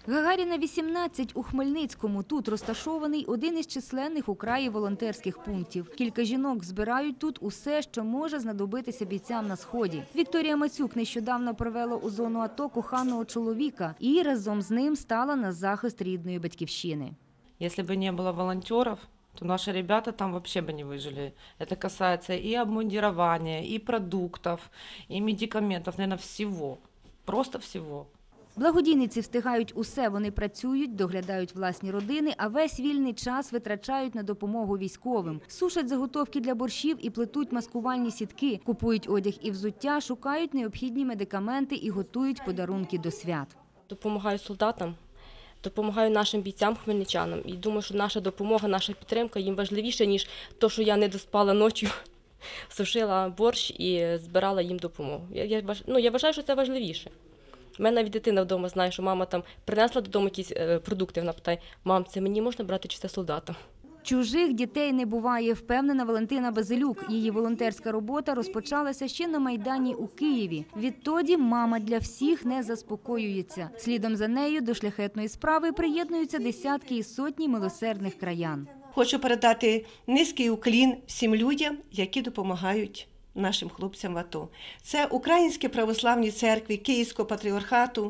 Гагаріна, 18 у Хмельницькому. Тут розташований один із численних у краї волонтерських пунктів. Кілька жінок збирають тут усе, що може знадобитися бійцям на Сході. Вікторія Мацюк нещодавно привела у зону АТО коханого чоловіка і разом з ним стала на захист рідної батьківщини. Якщо б не було волонтерів, то наши ребята там вообще бы не выжили. Это касается и обмундирования, и продуктов, и медикаментов, наверное, всего. Просто всего. Благодійниці встигають усе. Вони працюють, доглядають власні родини, а весь вільний час витрачають на допомогу військовим. Сушать заготовки для борщів і плетуть маскувальні сітки, купують одяг і взуття, шукають необхідні медикаменти і готують подарунки до свят. Допомагаю солдатам, допомагаю нашим бійцям, хмельничанам. І думаю, що наша допомога, наша підтримка їм важливіша, ніж те, що я не доспала ночі, сушила борщ і збирала їм допомогу. Я вважаю, що це важливіше. У мене навіть дитина вдома знає, що мама там принесла додому якісь продукти, вона питає: «Мам, це мені можна брати чи це солдатам?» Чужих дітей не буває, впевнена Валентина Базилюк. Її волонтерська робота розпочалася ще на Майдані у Києві. Відтоді мама для всіх не заспокоюється. Слідом за нею до шляхетної справи приєднуються десятки і сотні милосердних краян. Хочу передати низький уклін всім людям, які допомагають нашим хлопцям в АТО. Це Українські православні церкви Київського патріархату,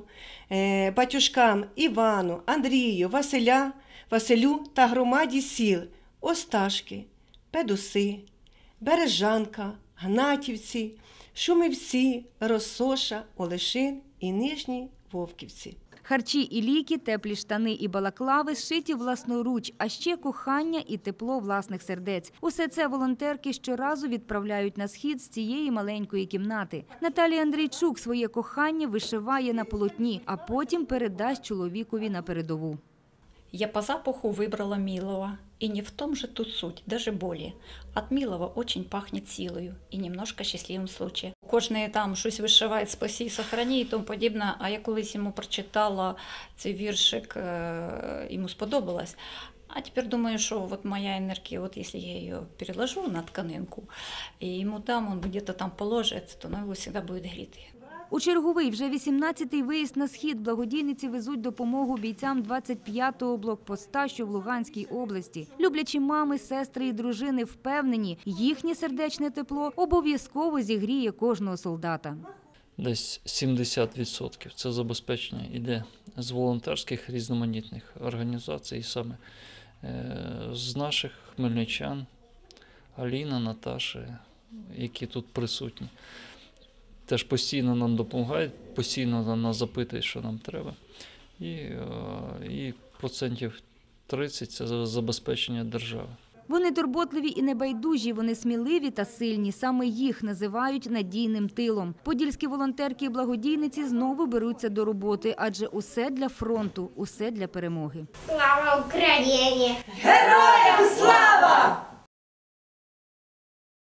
батюшкам Івану, Андрію, Василю та громаді сіл Осташки, Педуси, Бережанка, Гнатівці, Шумівці, Росоша, Олешин і Нижні Вовківці. Харчі і ліки, теплі штани і балаклави зшиті власноруч, а ще кохання і тепло власних сердець. Усе це волонтерки щоразу відправляють на Схід з цієї маленької кімнати. Наталія Андрійчук своє кохання вишиває на полотні, а потім передасть чоловікові на передову. Я по запаху выбрала милого, и не в том же тут суть, даже более. От милого очень пахнет силою и немножко щасливим случаєм. Кожний там щось вишиває, спаси, сохрани і тому подібне, а я колись йому прочитала цей віршик, йому сподобалось. А тепер думаю, що от моя енергія, от якщо я її переложу на тканинку, і йому дам, він где-то там положить, то вона його завжди буде гріти. У черговий, вже 18-й виїзд на Схід благодійниці везуть допомогу бійцям 25-го блокпоста, що в Луганській області. Люблячі мами, сестри і дружини впевнені, їхнє сердечне тепло обов'язково зігріє кожного солдата. Десь 70% це забезпечення йде з волонтерських різноманітних організацій, саме з наших хмельничан, Аліна, Наташа, які тут присутні. Теж постійно нам допомагають, постійно нас запитують, що нам треба. І процентів 30 – це забезпечення держави. Вони турботливі і небайдужі, вони сміливі та сильні. Саме їх називають надійним тилом. Подільські волонтерки і благодійниці знову беруться до роботи, адже усе для фронту, усе для перемоги. Слава Україні! Героям слава!